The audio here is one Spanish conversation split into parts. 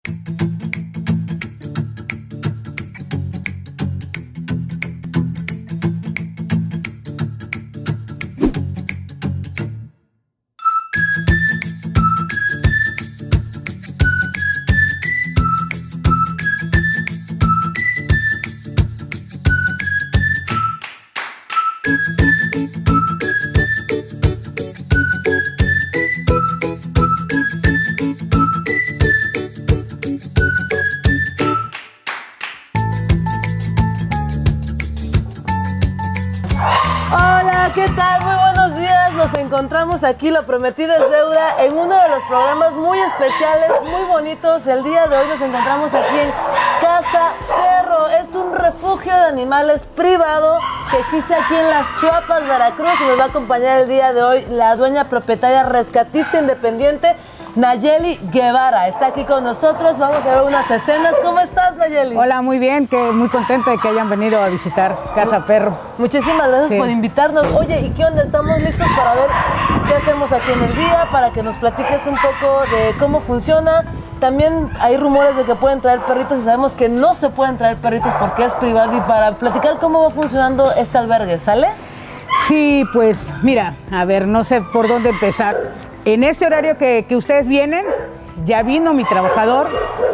Hola, ¿qué tal? Muy buenos días. Nos encontramos aquí, lo prometido es deuda, en uno de los programas muy especiales, muy bonitos. El día de hoy nos encontramos aquí en Casa Perro. Es un refugio de animales privado que existe aquí en Las Chuapas, Veracruz. Y nos va a acompañar el día de hoy la dueña propietaria rescatista independiente, Nayeli Guevara. Está aquí con nosotros, vamos a ver unas escenas. ¿Cómo estás, Nayeli? Hola, muy bien, muy contenta de que hayan venido a visitar Casa Perro. Muchísimas gracias por invitarnos. Oye, ¿y qué onda? ¿Estamos listos para ver qué hacemos aquí en el día? Para que nos platiques un poco de cómo funciona. También hay rumores de que pueden traer perritos y sabemos que no se pueden traer perritos porque es privado. Y para platicar cómo va funcionando este albergue, ¿sale? Sí, pues mira, a ver, no sé por dónde empezar. En este horario que ustedes vienen, ya vino mi trabajador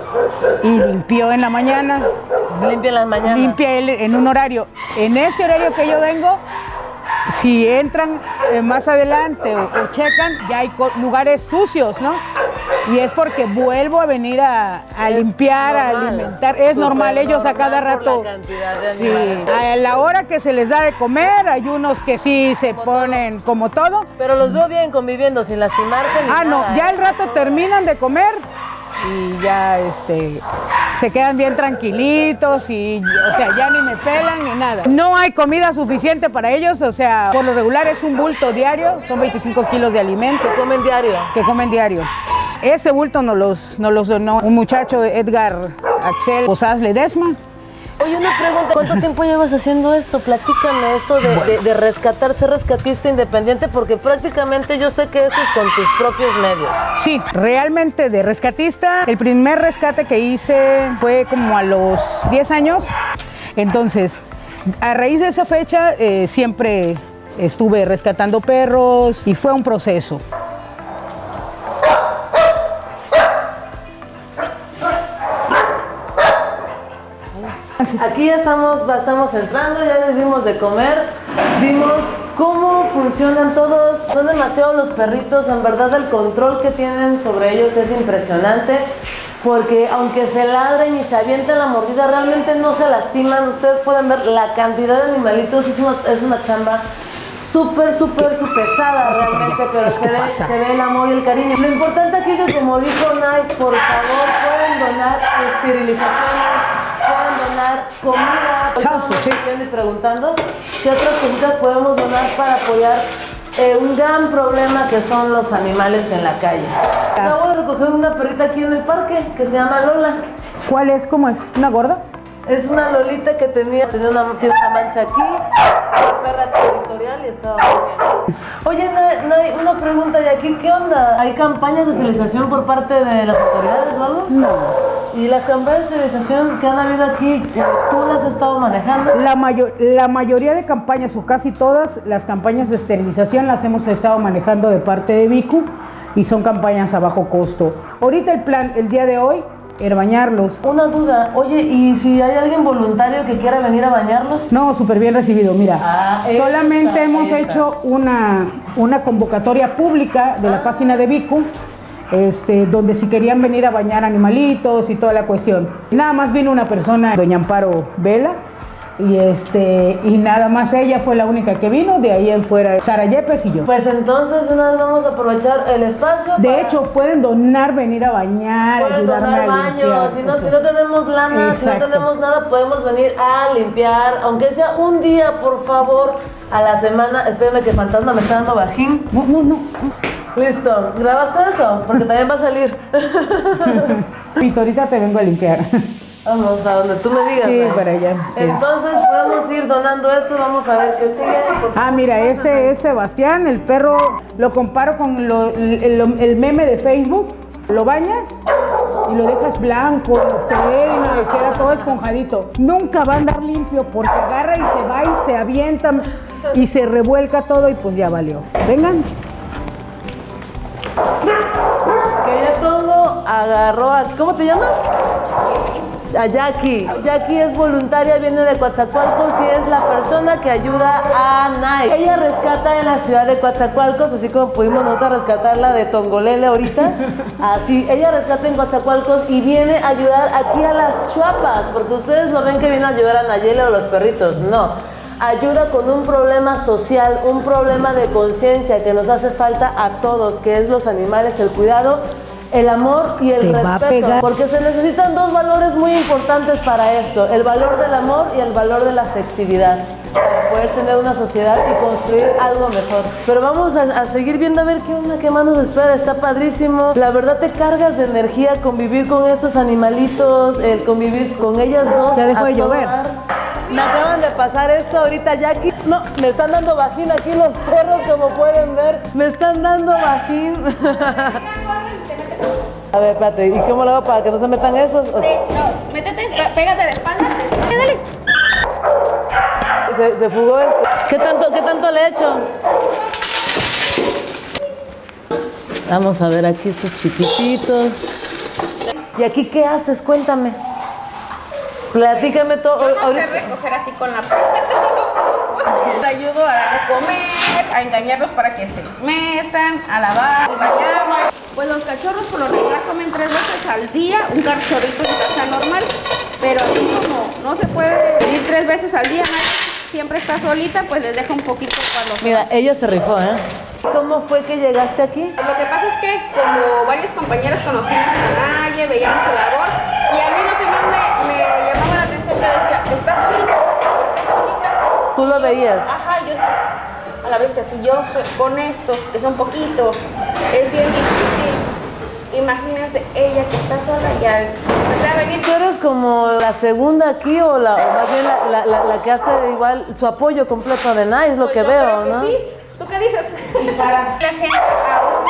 y limpió en la mañana. Limpia en las mañanas. Limpia él en un horario. En este horario que yo vengo, si entran más adelante o checan, ya hay lugares sucios, ¿no? Y es porque vuelvo a venir a limpiar, normal, a alimentar. Es normal, ellos a cada rato. La cantidad de animales. Sí, a la hora que se les da de comer, hay unos que sí se ponen como todo. Pero los veo bien conviviendo, sin lastimarse ni nada. No, ya el rato terminan de comer y ya se quedan bien tranquilitos y, o sea, ya ni me pelan ni nada. No hay comida suficiente para ellos, o sea, por lo regular es un bulto diario, son 25 kilos de alimento. ¿Que comen diario? Que comen diario. Este bulto nos los donó un muchacho, Edgar Axel Posadas Ledesma. Oye, una pregunta, ¿cuánto tiempo llevas haciendo esto? Platícame esto de rescatar, ser rescatista independiente, porque prácticamente yo sé que esto es con tus propios medios. Sí, realmente de rescatista, el primer rescate que hice fue como a los 10 años, entonces a raíz de esa fecha siempre estuve rescatando perros y fue un proceso. Aquí ya estamos entrando, ya les dimos de comer, vimos cómo funcionan todos, son demasiados los perritos, en verdad el control que tienen sobre ellos es impresionante, porque aunque se ladren y se avienten la mordida, realmente no se lastiman. Ustedes pueden ver la cantidad de animalitos, es una chamba súper pesada realmente, pero se ve el amor y el cariño. Lo importante aquí es que, como dijo Nay, por favor pueden donar esterilizaciones, pueden donar comida. Estamos y preguntando qué otras cositas podemos donar para apoyar un gran problema que son los animales en la calle. Acabo de recoger una perrita aquí en el parque que se llama Lola. ¿Cuál es? ¿Cómo es? ¿Una gorda? Es una lolita que tiene una mancha aquí, una perra territorial y estaba muy bien. Oye, Nay, una pregunta de aquí, ¿qué onda? ¿Hay campañas de esterilización por parte de las autoridades o algo? No. ¿Y las campañas de esterilización que han habido aquí, tú las has estado manejando? La mayoría de campañas, o casi todas las campañas de esterilización las hemos estado manejando de parte de Vicu y son campañas a bajo costo. Ahorita el plan, el día de hoy, era bañarlos. Una duda, oye, ¿y si hay alguien voluntario que quiera venir a bañarlos? No, súper bien recibido, mira. Solamente hemos hecho una convocatoria pública de la página de Vicu, donde si querían venir a bañar animalitos y toda la cuestión. Nada más vino una persona, doña Amparo Vela, y nada más ella fue la única que vino, de ahí en fuera Sara Yepes y yo. Pues entonces una vez vamos a aprovechar el espacio. De hecho, pueden donar, venir a bañar, pueden donar baños, si no tenemos lana, si no tenemos nada, podemos venir a limpiar, aunque sea un día, por favor, a la semana. Espérenme que Fantasma me está dando bajín. No. Listo, ¿grabaste eso? Porque también va a salir. Pito, ahorita te vengo a limpiar. Vamos a donde tú me digas. Sí, para allá. Entonces podemos ir donando esto, vamos a ver qué sigue. Mira, este es Sebastián, el perro, lo comparo con el meme de Facebook. Lo bañas y lo dejas blanco, lo peinas y queda todo esponjadito. Nunca va a andar limpio porque agarra y se va y se avienta y se revuelca todo y pues ya valió. Vengan. Que ya todo agarró a... ¿Cómo te llamas? A Jackie. Jackie es voluntaria, viene de Coatzacoalcos y es la persona que ayuda a Nay. Ella rescata en la ciudad de Coatzacoalcos, así como pudimos nosotros rescatarla de Tongolele ahorita. Así, ella rescata en Coatzacoalcos y viene a ayudar aquí a las chuapas, porque ustedes lo ven que viene a ayudar a Nayeli o los perritos. No, ayuda con un problema social, un problema de conciencia que nos hace falta a todos, que es los animales, el cuidado, el amor y el respeto, porque se necesitan dos valores muy importantes para esto, el valor del amor y el valor de la afectividad, para poder tener una sociedad y construir algo mejor. Pero vamos a seguir viendo a ver qué onda, qué más nos espera. Está padrísimo, la verdad te cargas de energía convivir con estos animalitos, el convivir con ellas dos. Ya dejó de llover. Me acaban de pasar esto ahorita, Jackie. No, me están dando bajín aquí los perros, como pueden ver. Me están dando bajín. A ver, espérate, ¿y cómo lo hago para que no se metan esos? No, métete, pégate de espalda. Dale. Se fugó esto. ¿Qué tanto le he hecho? Vamos a ver aquí estos chiquititos. ¿Y aquí qué haces? Cuéntame. Platícame todo. Yo no sé recoger así con la pata. Les ayudo a dar de comer, a engañarlos para que se metan, a lavar y bañarlos. Pues los cachorros por lo regular comen 3 veces al día, un cachorrito en casa normal, pero así como no se puede venir 3 veces al día, siempre está solita, pues les deja un poquito cuando... Mira, ella se rifó, ¿eh? ¿Cómo fue que llegaste aquí? Lo que pasa es que como varias compañeras conocimos a Naye, veíamos su labor, y a mí lo que más me llamaba la atención que decía, ¿estás solita? ¿Estás solita? ¿Tú lo veías? Ajá, yo decía, a la bestia, si yo con estos, que son poquitos, es bien difícil. Imagínense ella que está sola y ya empecé a venir. ¿Tú eres como la segunda aquí o más bien la que hace igual su apoyo completo de Nay? Es lo Pues que yo veo, creo que ¿no? sí. ¿Tú qué dices? Y Sara. La gente aún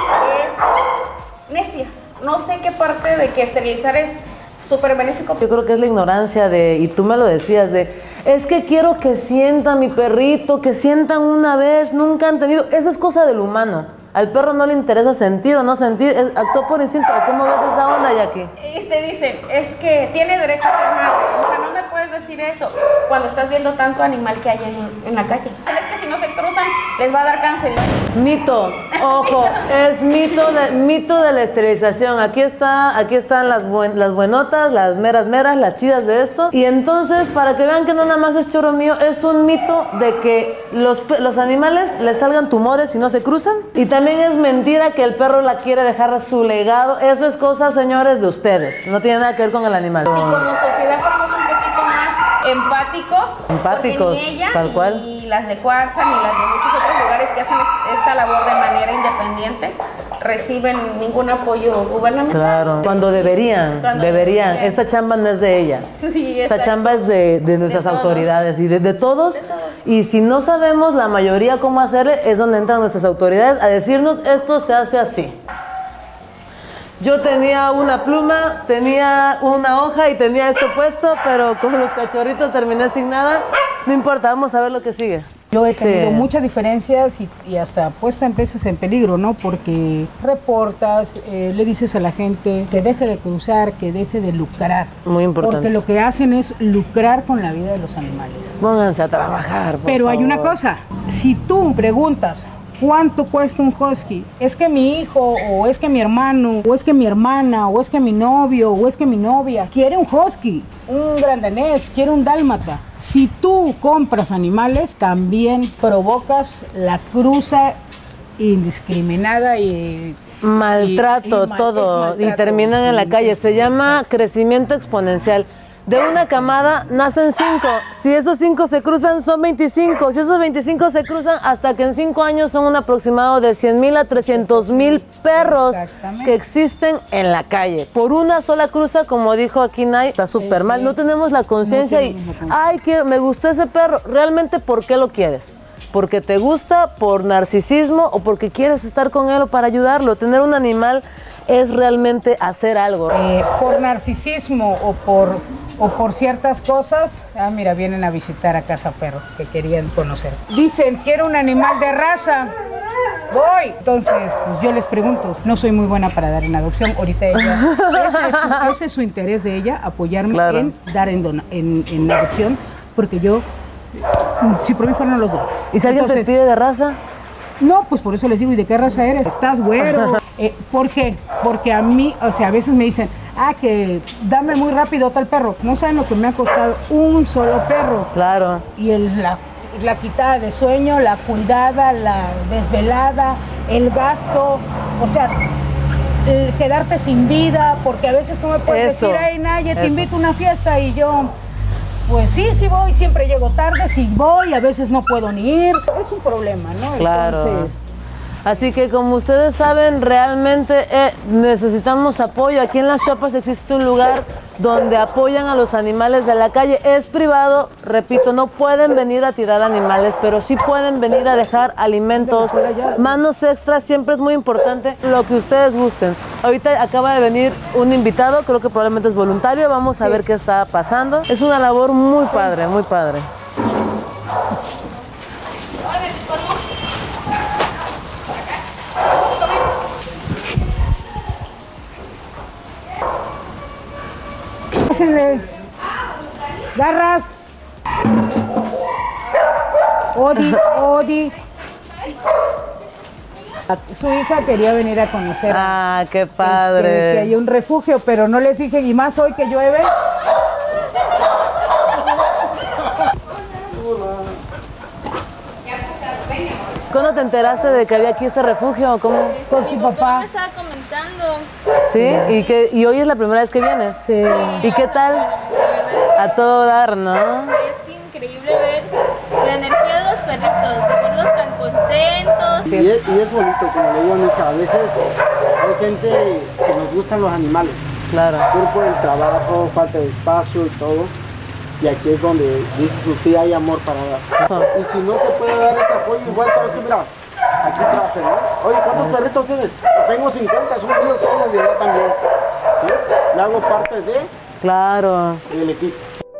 es necia. No sé qué parte de que esterilizar es súper benéfico. Yo creo que es la ignorancia y tú me lo decías, es que quiero que sientan mi perrito, que sientan una vez, nunca han tenido. Eso es cosa del humano. Al perro no le interesa sentir o no sentir, actuó por instinto. ¿Cómo ves esa onda, Jackie? Dicen, es que tiene derecho a ser madre. O sea, no me puedes decir eso cuando estás viendo tanto animal que hay en la calle. Es que si no se cruzan, les va a dar cáncer. Mito, ojo, es mito de la esterilización. Aquí están las buenotas, las meras, las chidas de esto. Y entonces, para que vean que no nada más es choro mío, es un mito de que los animales les salgan tumores si no se cruzan. Y también es mentira que el perro la quiere dejar su legado. Eso es cosa, señores, de ustedes. No tiene nada que ver con el animal. Si como sociedad fuéramos un poquito más empáticos, ni ella tal cual. Y las de Cuarza ni las de muchos otros lugares que hacen esta labor de manera independiente reciben ningún apoyo gubernamental. Claro, cuando deberían. Esta chamba no es de ellas. Sí, esta chamba es de nuestras autoridades y de todos. Y si no sabemos la mayoría cómo hacerle, es donde entran nuestras autoridades a decirnos esto se hace así. Yo tenía una pluma, tenía una hoja y tenía esto puesto, pero con los cachorritos terminé sin nada. No importa, vamos a ver lo que sigue. Yo he tenido muchas diferencias y hasta puesto en veces en peligro, ¿no? Porque reportas, le dices a la gente que deje de cruzar, que deje de lucrar. Muy importante. Porque lo que hacen es lucrar con la vida de los animales. Pónganse a trabajar, por Pero favor. hay una cosa, si tú preguntas, ¿cuánto cuesta un husky? Es que mi hijo, o es que mi hermano, o es que mi hermana, o es que mi novio, o es que mi novia quiere un husky, un gran danés, quiere un dálmata. Si tú compras animales, también provocas la cruza indiscriminada y maltrato, todo, y terminan en la calle. Se llama crecimiento exponencial. De una camada nacen 5. Si esos 5 se cruzan, son 25. Si esos 25 se cruzan, hasta que en 5 años son un aproximado de 100,000 a 300,000 perros que existen en la calle. Por una sola cruza, como dijo aquí Nay, está súper mal. No tenemos la conciencia y, ay, que me gustó ese perro. Realmente, ¿por qué lo quieres? porque te gusta, por narcisismo o porque quieres estar con él o para ayudarlo. Tener un animal es realmente hacer algo. Por narcisismo o por ciertas cosas, mira, vienen a visitar a Casa Perro, que querían conocer. Dicen, quiero un animal de raza. Voy. Entonces, pues yo les pregunto, no soy muy buena para dar en adopción. Ahorita ella, ese es su interés de ella, apoyarme en dar en adopción, porque yo, si por mí fueran los dos. ¿Y si alguien te pide de raza? No, pues por eso les digo, ¿y de qué raza eres? ¿Estás güero? ¿Por qué? Porque a mí, o sea, a veces me dicen, que dame muy rápido tal perro. No saben lo que me ha costado un solo perro. Claro. Y la quitada de sueño, la cuidada, la desvelada, el gasto, o sea, el quedarte sin vida, porque a veces tú me puedes decir, ay, Naye, te invito a una fiesta, y yo, pues sí voy, siempre llego tarde, sí voy, a veces no puedo ni ir, es un problema, ¿no? Claro. Entonces, así que como ustedes saben, realmente necesitamos apoyo. Aquí en Las Choapas existe un lugar donde apoyan a los animales de la calle. Es privado, repito, no pueden venir a tirar animales, pero sí pueden venir a dejar alimentos, manos extras, siempre es muy importante, lo que ustedes gusten. Ahorita acaba de venir un invitado, creo que probablemente es voluntario, vamos a ver qué está pasando. Es una labor muy padre, muy padre. Garras. Odi. Su hija quería venir a conocer. Qué padre. Que hay un refugio, pero no les dije, y más hoy que llueve. ¿Cuándo te enteraste de que había aquí este refugio? ¿Cómo? Con su papá. Me estaba comentando. ¿Sí? ¿Y hoy es la primera vez que vienes? Sí. ¿Y qué tal? A todo dar, ¿no? Es increíble ver la energía de los perritos, de verlos tan contentos. Sí. Y es bonito, como le digo a mi hija, a veces hay gente que nos gustan los animales. Claro. Pero por el trabajo, falta de espacio y todo. Y aquí es donde dices, sí hay amor para dar. Y si no se puede dar ese apoyo, igual sabes que, mira, aquí trabajan, ¿no? Oye, ¿cuántos perritos tienes? Tengo 50, son míos todos los días también. ¿Sí? Le hago parte del equipo.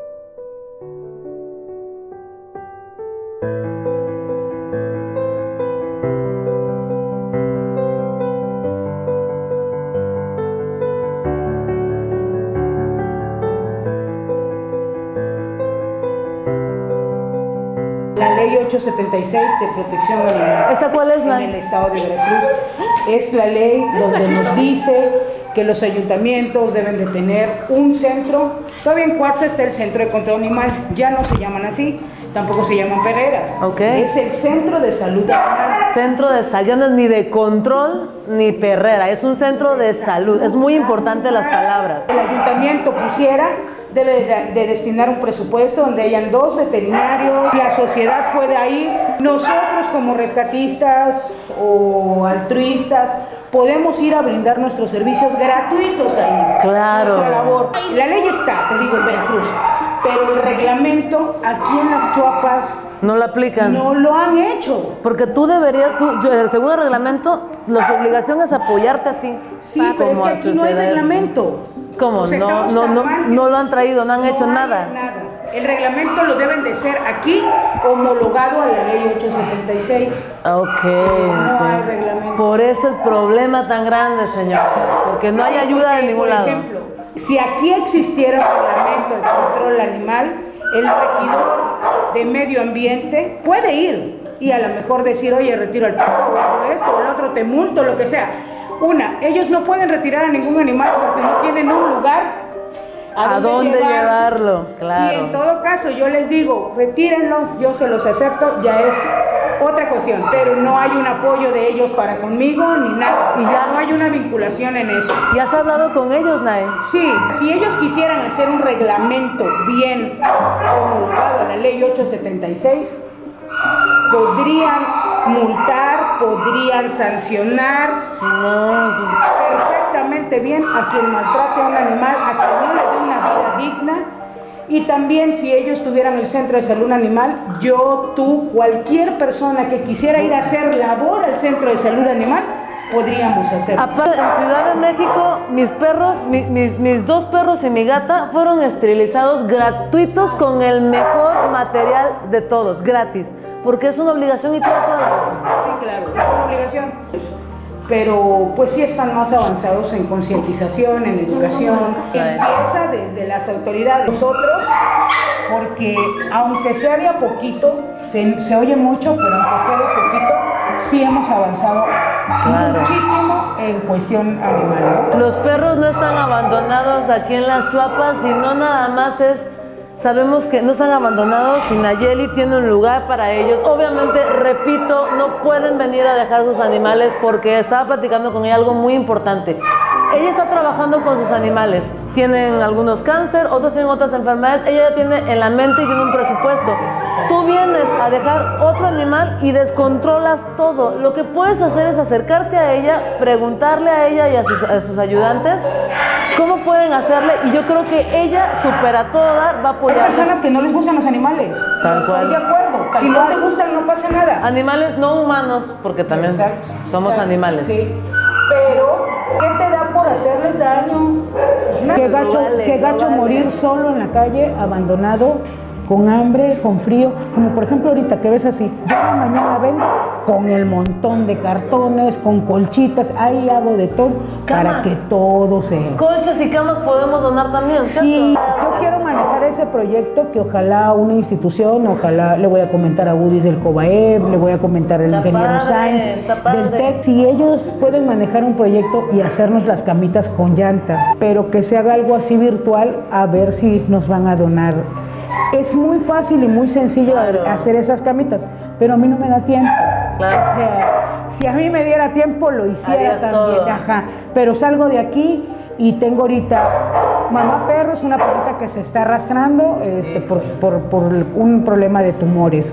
La ley 876 de protección animal. ¿Esa cuál es, En el estado de Veracruz. Es la ley donde nos dice que los ayuntamientos deben de tener un centro. Todavía en Cuatza está el centro de control animal. Ya no se llaman así, tampoco se llaman perreras. Es el centro de salud animal. Centro de salud, ya no es ni de control ni perrera, es un centro de salud. Es muy importante las palabras. El ayuntamiento debe de destinar un presupuesto donde hayan 2 veterinarios, la sociedad pueda ir, nosotros como rescatistas o altruistas podemos ir a brindar nuestros servicios gratuitos ahí. Claro. Nuestra labor. La ley está, te digo, en Veracruz, pero el reglamento aquí en Las Choapas no lo aplican. No lo han hecho. Porque tú deberías, según el reglamento, su obligación es apoyarte a ti. Sí, pero es que aquí no hay reglamento. ¿Cómo? O sea, no lo han traído, no han hecho nada. El reglamento lo deben de ser aquí, homologado a la ley 876. No hay reglamento. Por eso el problema tan grande, señor. Porque no hay ayuda de ningún lado. Por ejemplo, si aquí existiera un reglamento de control animal, el regidor de medio ambiente puede ir y a lo mejor decir, oye, retiro el perro, o hago esto, o el otro, te multo, lo que sea. Ellos no pueden retirar a ningún animal porque no tienen un lugar a dónde llevarlo. Claro. Si en todo caso yo les digo, retírenlo, yo se los acepto, ya es otra cuestión, pero no hay un apoyo de ellos para conmigo ni nada, y ya no hay una vinculación en eso. ¿Ya has hablado con ellos, Nay? Sí, si ellos quisieran hacer un reglamento bien homologado a la ley 876, podrían multar, podrían sancionar perfectamente bien a quien maltrate a un animal, a quien no le dé una vida digna Y también si ellos tuvieran el centro de salud animal, yo, tú, cualquier persona que quisiera ir a hacer labor al centro de salud animal, podríamos hacerlo. Aparte, en Ciudad de México, mis perros, mis 2 perros y mi gata fueron esterilizados gratuitos con el mejor material de todos, gratis. Porque es una obligación y tiene toda la razón. Sí, claro, es una obligación. Pero pues sí están más avanzados en concientización, en educación. Empieza desde las autoridades. Nosotros, porque aunque sea de a poquito, se oye mucho, pero aunque sea de poquito, sí hemos avanzado muchísimo en cuestión animal, ¿no? Los perros no están abandonados aquí en las Suapas, sino nada más es... Sabemos que no están abandonados y Nayeli tiene un lugar para ellos. Obviamente, repito, no pueden venir a dejar sus animales porque estaba platicando con ella algo muy importante. Ella está trabajando con sus animales. Tienen algunos cáncer, otros tienen otras enfermedades. Ella ya tiene en la mente y tiene un presupuesto. Tú vienes a dejar otro animal y descontrolas todo. Lo que puedes hacer es acercarte a ella, preguntarle a ella y a sus ayudantes cómo pueden hacerle, y yo creo que ella supera todo dar, va a apoyar. Hay personas que no les gustan los animales. Tal cual. Estoy de acuerdo. Si no te gustan, no pasa nada. Animales no humanos, porque también somos animales. Sí. Pero, ¿qué te da por hacerles daño? Qué gacho morir solo en la calle, abandonado, con hambre, con frío, como por ejemplo ahorita que ves así, yo mañana vengo con el montón de cartones, con colchitas, ahí hago de todo, camas, para que todo se... Colchas y camas podemos donar también, ¿cierto? Sí, yo quiero manejar ese proyecto que ojalá una institución, ojalá le voy a comentar a Udis del COBAEB, le voy a comentar al ingeniero Sainz del TEC, si ellos pueden manejar un proyecto y hacernos las camitas con llanta, pero que se haga algo así virtual, a ver si nos van a donar. Es muy fácil y muy sencillo hacer esas camitas, pero a mí no me da tiempo. Claro. O sea, si a mí me diera tiempo, lo hiciera harías también. Todo. Ajá. Pero salgo de aquí y tengo ahorita Mamá Perro, es una perrita que se está arrastrando por un problema de tumores.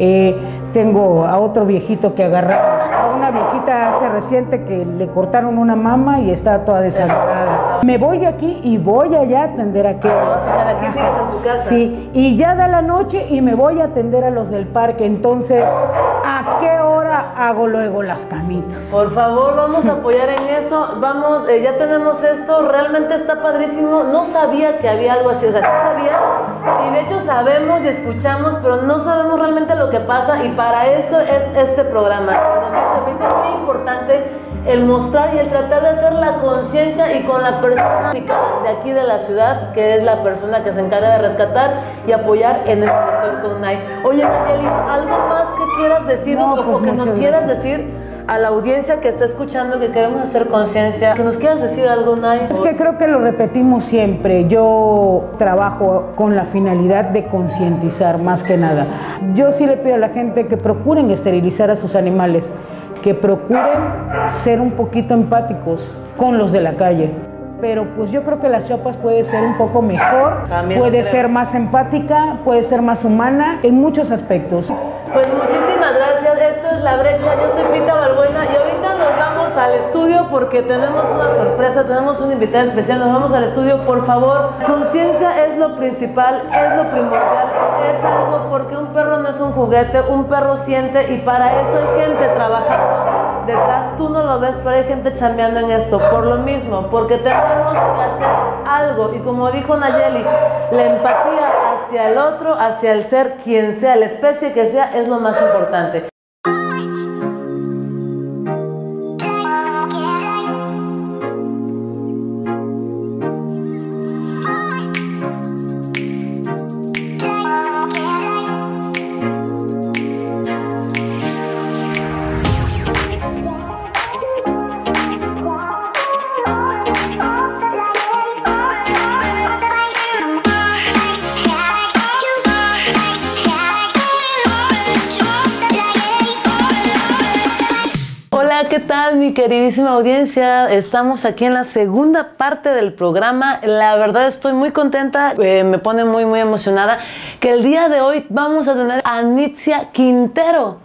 Tengo a otro viejito que agarramos, a una viejita hace reciente que le cortaron una mama y está toda desangrada. Me voy de aquí y voy allá a atender a aquel. O sea, aquí sigues en tu casa. Sí, y ya da la noche y me voy a atender a los del parque. Entonces, ¿a qué hora hago luego las camitas? Por favor, vamos a apoyar en eso. Vamos, ya tenemos esto, realmente está padrísimo. No sabía que había algo así, o sea, sí sabía. Y de hecho sabemos y escuchamos, pero no sabemos realmente lo que pasa. Y para eso es este programa. Entonces, se me hizo muy importante el mostrar y el tratar de hacer la conciencia y con la persona de aquí de la ciudad, que es la persona que se encarga de rescatar y apoyar en el sector CONAI. Oye, Nayeli, ¿algo más que quieras decirnos o que nos quieras decir a la audiencia que está escuchando, que queremos hacer conciencia? ¿Que nos quieras decir algo, Nay? Es que creo que lo repetimos siempre. Yo trabajo con la finalidad de concientizar más que nada. Yo sí le pido a la gente que procuren esterilizar a sus animales, que procuren ser un poquito empáticos con los de la calle. Pero pues yo creo que las Chopas puede ser un poco mejor, puede ser más empática, puede ser más humana en muchos aspectos. Pues muchísimas gracias, esto es La Brecha, yo soy Pita Balbuena y ahorita nos vamos al estudio porque tenemos una sorpresa, tenemos una invitada especial, nos vamos al estudio, por favor. Conciencia es lo principal, es lo primordial, es algo porque un perro no es un juguete, un perro siente y para eso hay gente trabajando detrás, tú no lo ves, pero hay gente chambeando en esto, por lo mismo, porque tenemos que hacer algo y como dijo Nayeli, la empatía hacia el otro, hacia el ser, quien sea, la especie que sea, es lo más importante. ¿Qué tal, mi queridísima audiencia? Estamos aquí en la segunda parte del programa. La verdad estoy muy contenta, me pone muy emocionada que el día de hoy vamos a tener a Nitzia Quintero.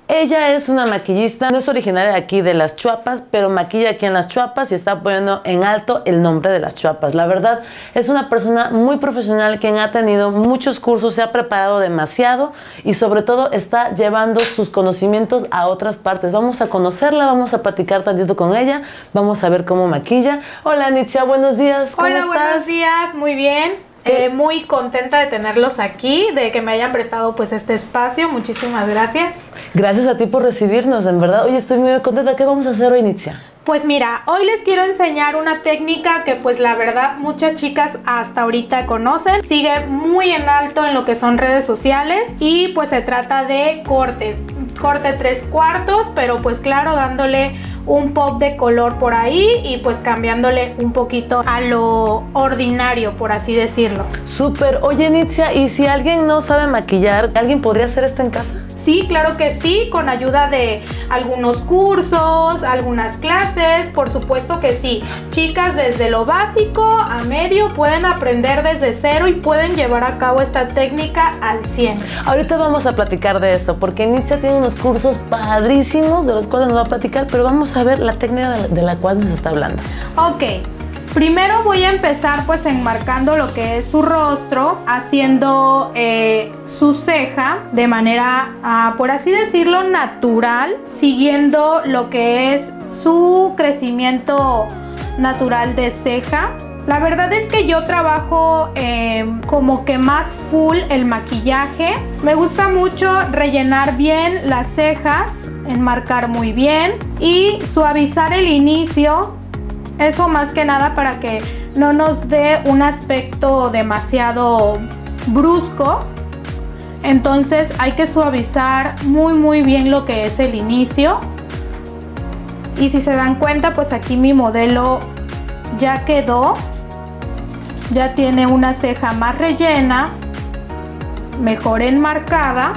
Ella es una maquillista, no es originaria de aquí de Las Chuapas, pero maquilla aquí en Las Chuapas y está poniendo en alto el nombre de Las Chuapas. La verdad, es una persona muy profesional quien ha tenido muchos cursos, se ha preparado demasiado y sobre todo está llevando sus conocimientos a otras partes. Vamos a conocerla, vamos a platicar tantito con ella, vamos a ver cómo maquilla. Hola Nitzia, buenos días, ¿cómo estás? Hola, buenos días, muy bien. Muy contenta de tenerlos aquí, de que me hayan prestado pues este espacio. Muchísimas gracias. Gracias a ti por recibirnos, en verdad. Oye, estoy muy contenta. ¿Qué vamos a hacer hoy, Nitzia? Pues mira, hoy les quiero enseñar una técnica que pues la verdad muchas chicas hasta ahorita conocen. Sigue muy en alto en lo que son redes sociales y pues se trata de cortes. Corte 3/4, pero pues claro, dándole un pop de color por ahí y pues cambiándole un poquito a lo ordinario, por así decirlo. Súper. Oye, Nitzia, ¿y si alguien no sabe maquillar, alguien podría hacer esto en casa? Sí, claro que sí, con ayuda de algunos cursos, algunas clases, por supuesto que sí. Chicas, desde lo básico a medio pueden aprender desde cero y pueden llevar a cabo esta técnica al 100. Ahorita vamos a platicar de esto, porque Nitzia tiene unos cursos padrísimos de los cuales nos va a platicar, pero vamos a ver la técnica de la cual nos está hablando. Ok. Primero voy a empezar pues enmarcando lo que es su rostro, haciendo su ceja de manera, por así decirlo, natural, siguiendo lo que es su crecimiento natural de ceja. La verdad es que yo trabajo como que más full el maquillaje. Me gusta mucho rellenar bien las cejas, enmarcar muy bien y suavizar el inicio. Eso más que nada para que no nos dé un aspecto demasiado brusco. Entonces hay que suavizar muy bien lo que es el inicio. Y si se dan cuenta, pues aquí mi modelo ya quedó. Ya tiene una ceja más rellena, mejor enmarcada.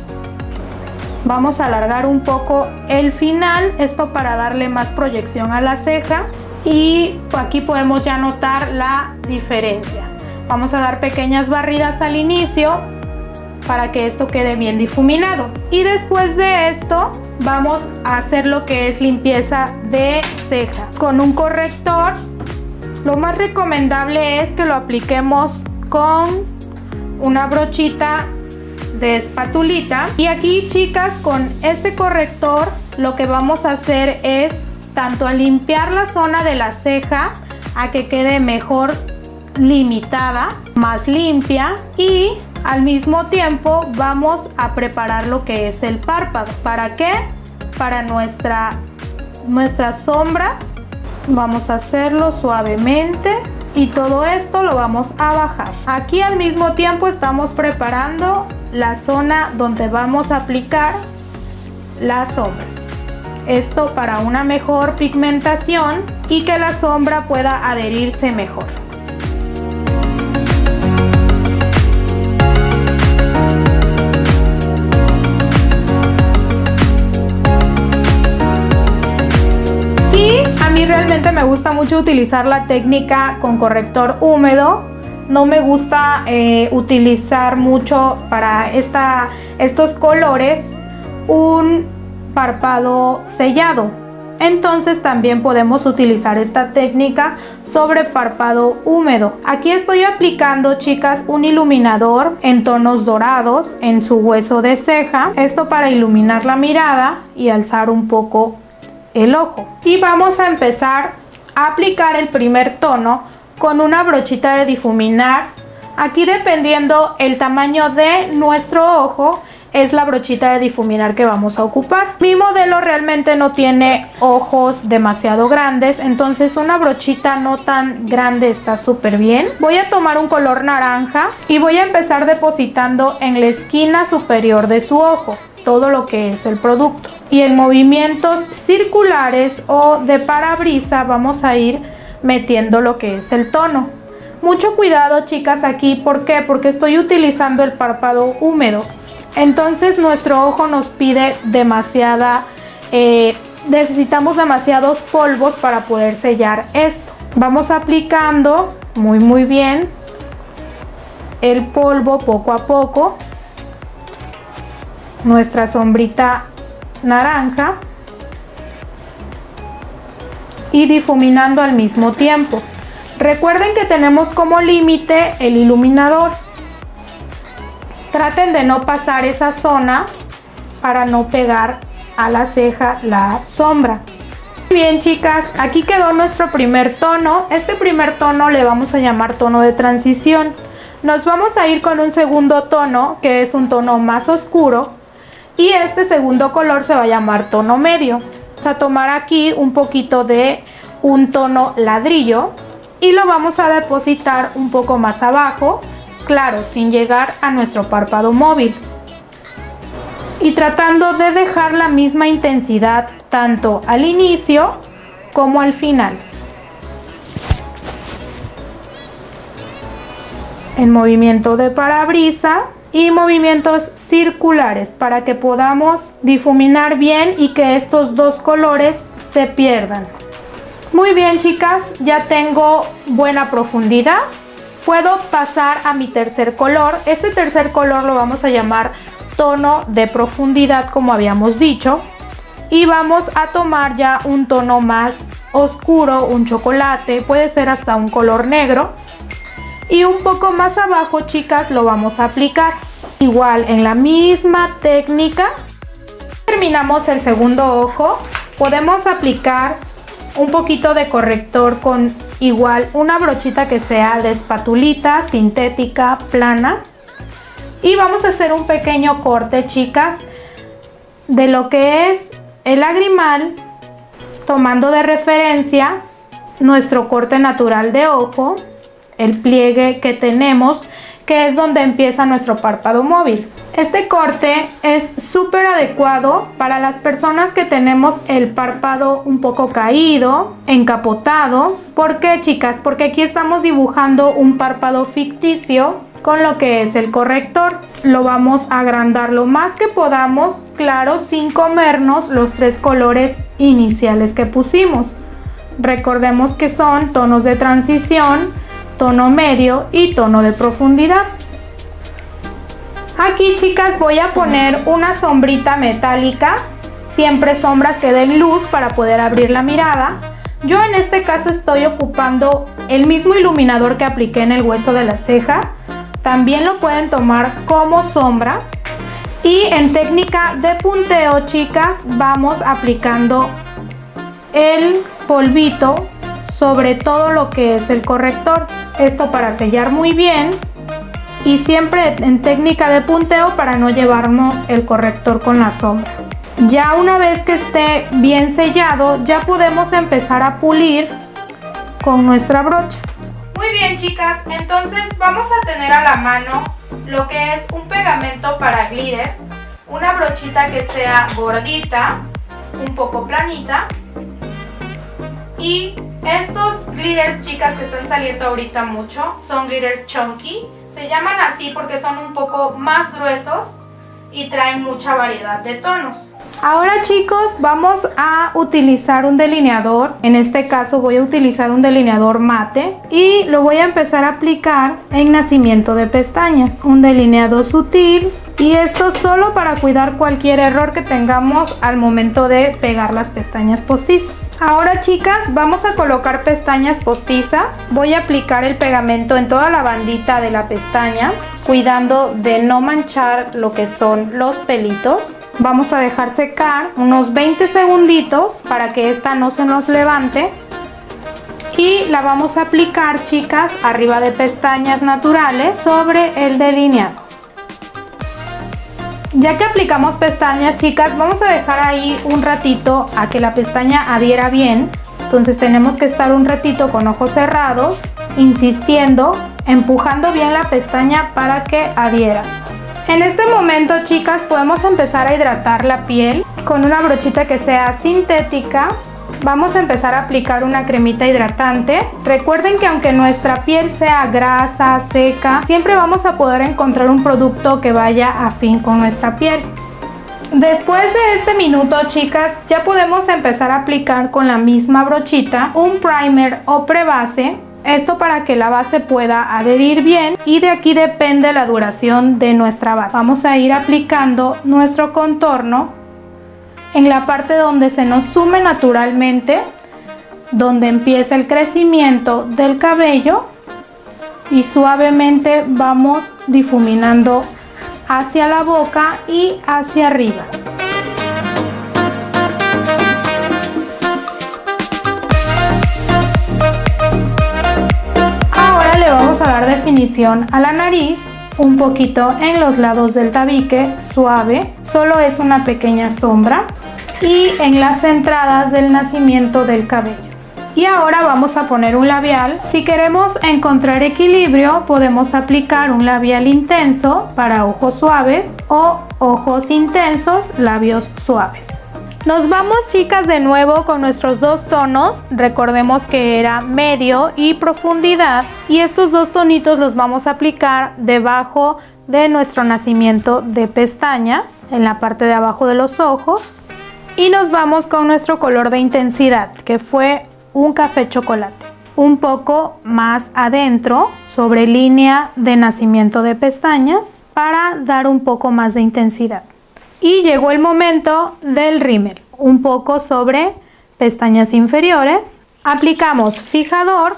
Vamos a alargar un poco el final, esto para darle más proyección a la ceja. Y aquí podemos ya notar la diferencia. Vamos a dar pequeñas barridas al inicio para que esto quede bien difuminado. Y después de esto vamos a hacer lo que es limpieza de ceja. Con un corrector, lo más recomendable es que lo apliquemos con una brochita de espatulita. Y aquí, chicas, con este corrector lo que vamos a hacer es tanto a limpiar la zona de la ceja a que quede mejor limitada, más limpia, y al mismo tiempo vamos a preparar lo que es el párpado. ¿Para qué? Para nuestras sombras. Vamos a hacerlo suavemente y todo esto lo vamos a bajar. Aquí al mismo tiempo estamos preparando la zona donde vamos a aplicar las sombras. Esto para una mejor pigmentación y que la sombra pueda adherirse mejor. Y a mí realmente me gusta mucho utilizar la técnica con corrector húmedo. No me gusta utilizar mucho para estos colores un párpado sellado. Entonces también podemos utilizar esta técnica sobre párpado húmedo. Aquí estoy aplicando, chicas, un iluminador en tonos dorados en su hueso de ceja. Esto para iluminar la mirada y alzar un poco el ojo. Y vamos a empezar a aplicar el primer tono con una brochita de difuminar. Aquí, dependiendo el tamaño de nuestro ojo, es la brochita de difuminar que vamos a ocupar. Mi modelo realmente no tiene ojos demasiado grandes, entonces una brochita no tan grande está súper bien. Voy a tomar un color naranja y voy a empezar depositando en la esquina superior de su ojo todo lo que es el producto. Y en movimientos circulares o de parabrisa vamos a ir metiendo lo que es el tono. Mucho cuidado, chicas, aquí. ¿Por qué? Porque estoy utilizando el párpado húmedo. Entonces nuestro ojo nos pide necesitamos demasiados polvos para poder sellar esto. Vamos aplicando muy bien el polvo poco a poco. Nuestra sombrita naranja y difuminando al mismo tiempo. Recuerden que tenemos como límite el iluminador. Traten de no pasar esa zona para no pegar a la ceja la sombra. Bien, chicas, aquí quedó nuestro primer tono. Este primer tono le vamos a llamar tono de transición. Nos vamos a ir con un segundo tono, que es un tono más oscuro, y este segundo color se va a llamar tono medio. Vamos a tomar aquí un poquito de un tono ladrillo y lo vamos a depositar un poco más abajo, claro, sin llegar a nuestro párpado móvil. Y tratando de dejar la misma intensidad tanto al inicio como al final. En movimiento de parabrisa y movimientos circulares para que podamos difuminar bien y que estos dos colores se pierdan. Muy bien, chicas, ya tengo buena profundidad. Puedo pasar a mi tercer color. Este tercer color lo vamos a llamar tono de profundidad, como habíamos dicho, y vamos a tomar ya un tono más oscuro, un chocolate, puede ser hasta un color negro, y un poco más abajo, chicas, lo vamos a aplicar igual en la misma técnica. Terminamos el segundo ojo. Podemos aplicar un poquito de corrector con igual una brochita que sea de espatulita, sintética, plana. Y vamos a hacer un pequeño corte, chicas, de lo que es el lagrimal, tomando de referencia nuestro corte natural de ojo, el pliegue que tenemos, que es donde empieza nuestro párpado móvil. Este corte es súper adecuado para las personas que tenemos el párpado un poco caído, encapotado. ¿Por qué, chicas? Porque aquí estamos dibujando un párpado ficticio con lo que es el corrector. Lo vamos a agrandar lo más que podamos, claro, sin comernos los tres colores iniciales que pusimos. Recordemos que son tonos de transición, tono medio y tono de profundidad. Aquí, chicas, voy a poner una sombrita metálica, siempre sombras que den luz para poder abrir la mirada. Yo en este caso estoy ocupando el mismo iluminador que apliqué en el hueso de la ceja. También lo pueden tomar como sombra. Y en técnica de punteo, chicas, vamos aplicando el polvito sobre todo lo que es el corrector. Esto para sellar muy bien. Y siempre en técnica de punteo para no llevarnos el corrector con la sombra. Ya una vez que esté bien sellado, ya podemos empezar a pulir con nuestra brocha. Muy bien, chicas, entonces vamos a tener a la mano lo que es un pegamento para glitter, una brochita que sea gordita, un poco planita, y estos glitters, chicas, que están saliendo ahorita mucho, son glitters chunky. Se llaman así porque son un poco más gruesos y traen mucha variedad de tonos. Ahora, chicos, vamos a utilizar un delineador. En este caso voy a utilizar un delineador mate y lo voy a empezar a aplicar en nacimiento de pestañas. Un delineado sutil, y esto solo para cuidar cualquier error que tengamos al momento de pegar las pestañas postizas. Ahora, chicas, vamos a colocar pestañas postizas. Voy a aplicar el pegamento en toda la bandita de la pestaña, cuidando de no manchar lo que son los pelitos. Vamos a dejar secar unos 20 segunditos para que esta no se nos levante. Y la vamos a aplicar, chicas, arriba de pestañas naturales sobre el delineado. Ya que aplicamos pestañas, chicas, vamos a dejar ahí un ratito a que la pestaña adhiera bien. Entonces tenemos que estar un ratito con ojos cerrados, insistiendo, empujando bien la pestaña para que adhiera. En este momento, chicas, podemos empezar a hidratar la piel con una brochita que sea sintética. Vamos a empezar a aplicar una cremita hidratante. Recuerden que aunque nuestra piel sea grasa, seca, siempre vamos a poder encontrar un producto que vaya afín con nuestra piel. Después de este minuto, chicas, ya podemos empezar a aplicar con la misma brochita un primer o prebase. Esto para que la base pueda adherir bien, y de aquí depende la duración de nuestra base. Vamos a ir aplicando nuestro contorno en la parte donde se nos sume naturalmente, donde empieza el crecimiento del cabello, y suavemente vamos difuminando hacia la boca y hacia arriba. Ahora le vamos a dar definición a la nariz, un poquito en los lados del tabique, suave, solo es una pequeña sombra, y en las entradas del nacimiento del cabello. Y ahora vamos a poner un labial. Si queremos encontrar equilibrio, podemos aplicar un labial intenso para ojos suaves o ojos intensos, labios suaves. Nos vamos, chicas, de nuevo con nuestros dos tonos. Recordemos que era medio y profundidad, y estos dos tonitos los vamos a aplicar debajo de nuestro nacimiento de pestañas, en la parte de abajo de los ojos. Y nos vamos con nuestro color de intensidad, que fue un café chocolate, un poco más adentro, sobre línea de nacimiento de pestañas, para dar un poco más de intensidad. Y llegó el momento del rímel, un poco sobre pestañas inferiores. Aplicamos fijador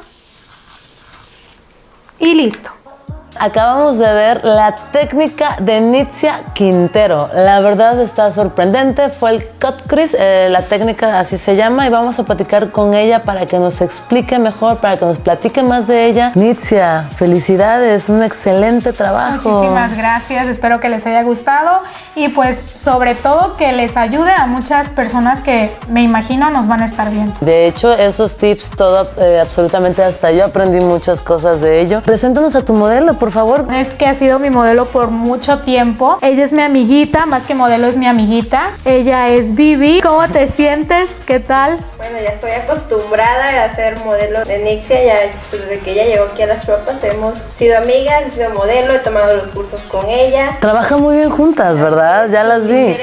y listo. Acabamos de ver la técnica de Nitzia Quintero. La verdad está sorprendente. Fue el cut crease, la técnica así se llama, y vamos a platicar con ella para que nos explique mejor, para que nos platique más de ella. Nitzia, felicidades, un excelente trabajo. Muchísimas gracias, espero que les haya gustado y pues sobre todo que les ayude a muchas personas que me imagino nos van a estar viendo. De hecho, esos tips, todo, absolutamente hasta yo aprendí muchas cosas de ello. Preséntanos a tu modelo, por favor. Es que ha sido mi modelo por mucho tiempo. Ella es mi amiguita, más que modelo es mi amiguita. Ella es Vivi. ¿Cómo te sientes? ¿Qué tal? Bueno, ya estoy acostumbrada a ser modelo de Nitzia. Ya desde que ella llegó aquí a las Chuapas hemos sido amigas, he sido modelo, he tomado los cursos con ella. Trabajan muy bien juntas, ¿verdad? Ya las vi.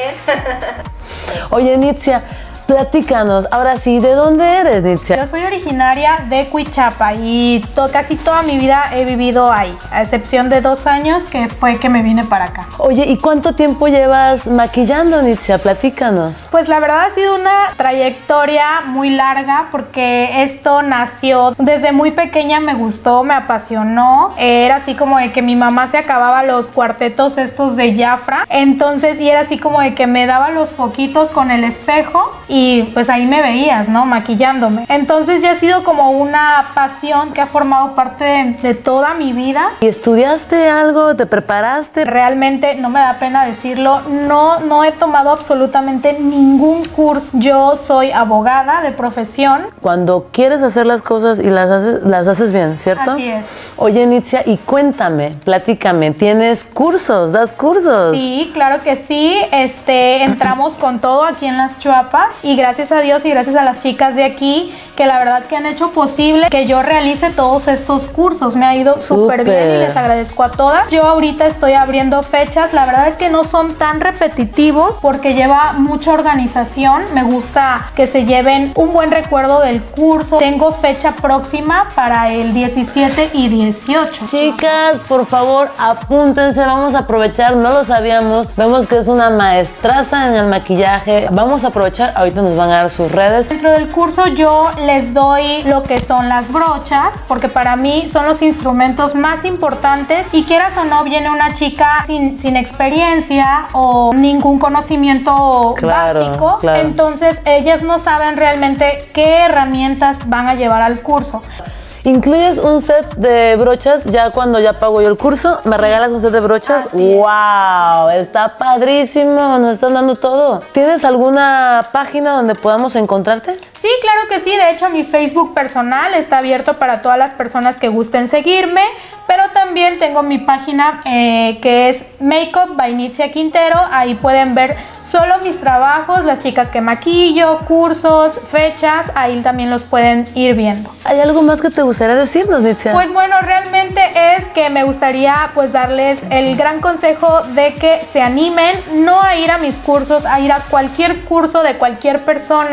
Oye, Nitzia, platícanos, ahora sí, ¿de dónde eres, Nitzia? Yo soy originaria de Cuichapa y casi toda mi vida he vivido ahí, a excepción de 2 años que fue que me vine para acá. Oye, ¿y cuánto tiempo llevas maquillando, Nitzia? Platícanos. Pues la verdad ha sido una trayectoria muy larga porque esto nació desde muy pequeña, me gustó, me apasionó. Era así como de que mi mamá se acababa los cuartetos estos de Jafra, entonces, y era así como de que me daba los foquitos con el espejo y pues ahí me veías, ¿no? Maquillándome. Entonces ya ha sido como una pasión que ha formado parte de toda mi vida. ¿Y estudiaste algo? ¿Te preparaste? Realmente, no me da pena decirlo, no he tomado absolutamente ningún curso. Yo soy abogada de profesión. Cuando quieres hacer las cosas y las haces bien, ¿cierto? Así es. Oye, Nitzia, y cuéntame, platícame, ¿tienes cursos? ¿Das cursos? Sí, claro que sí. Entramos con todo aquí en las Chuapas y gracias a Dios y gracias a las chicas de aquí que la verdad que han hecho posible que yo realice todos estos cursos. Me ha ido súper bien y les agradezco a todas. Yo ahorita estoy abriendo fechas. La verdad es que no son tan repetitivos porque lleva mucha organización. Me gusta que se lleven un buen recuerdo del curso. Tengo fecha próxima para el 17 y 18. Chicas, por favor, apúntense. Vamos a aprovechar, no lo sabíamos. Vemos que es una maestraza en el maquillaje. Vamos a aprovechar. Ahorita nos van a dar sus redes. Dentro del curso yo les doy lo que son las brochas, porque para mí son los instrumentos más importantes y quieras o no, viene una chica sin experiencia o ningún conocimiento básico, entonces ellas no saben realmente qué herramientas van a llevar al curso. ¿Incluyes un set de brochas ya cuando ya pago yo el curso? ¿Me regalas un set de brochas? ¡Wow! Está padrísimo, nos están dando todo. ¿Tienes alguna página donde podamos encontrarte? Sí, claro que sí. De hecho, mi Facebook personal está abierto para todas las personas que gusten seguirme, pero también tengo mi página que es Makeup by Nitzia Quintero. Ahí pueden ver solo mis trabajos, las chicas que maquillo, cursos, fechas, ahí también los pueden ir viendo. ¿Hay algo más que te gustaría decirnos, Nitzia? Pues bueno, realmente es que me gustaría pues darles el gran consejo de que se animen, no a ir a mis cursos, a ir a cualquier curso de cualquier persona,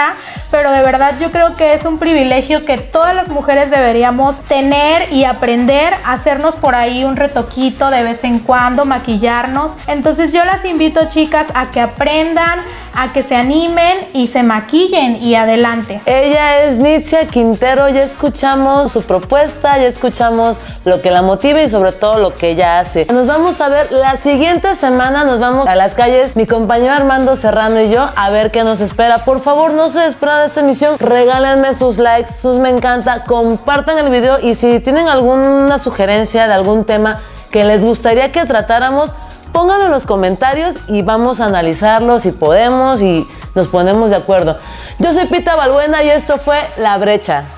pero de verdad yo creo que es un privilegio que todas las mujeres deberíamos tener y aprender a hacernos por ahí un retoquito de vez en cuando, maquillarnos. Entonces yo las invito, chicas, a que aprendan, a que se animen y se maquillen y adelante. Ella es Nitzia Quintero, ya escuchamos su propuesta, ya escuchamos lo que la motiva y sobre todo lo que ella hace. Nos vamos a ver la siguiente semana, nos vamos a las calles, mi compañero Armando Serrano y yo, a ver qué nos espera. Por favor, no se despegan de esta emisión, regálenme sus likes, sus me encanta, compartan el video y si tienen alguna sugerencia de algún tema que les gustaría que tratáramos, pónganlo en los comentarios y vamos a analizarlo si podemos y nos ponemos de acuerdo. Yo soy Pita Balbuena y esto fue La Brecha.